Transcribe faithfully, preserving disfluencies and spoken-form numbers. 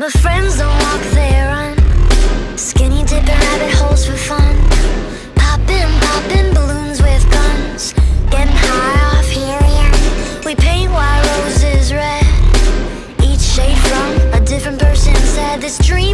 But friends don't walk, they run. Skinny dipping rabbit holes for fun. Popping, popping balloons with guns. Getting high off helium. We paint white roses red. Each shade from a different person said this dream